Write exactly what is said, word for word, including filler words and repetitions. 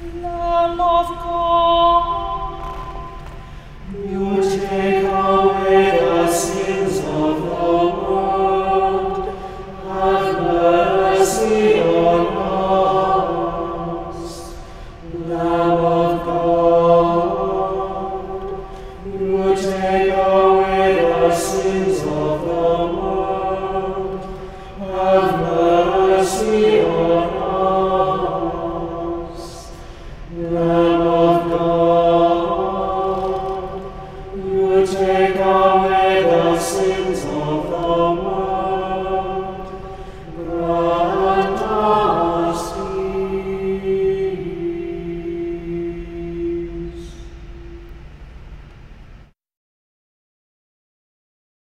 Lamb of God, you take away the sins of the world. Have mercy on us. Lamb of God, you take away the sins of the world. Have mercy on us. Lamb of God, you take away the sins of the world.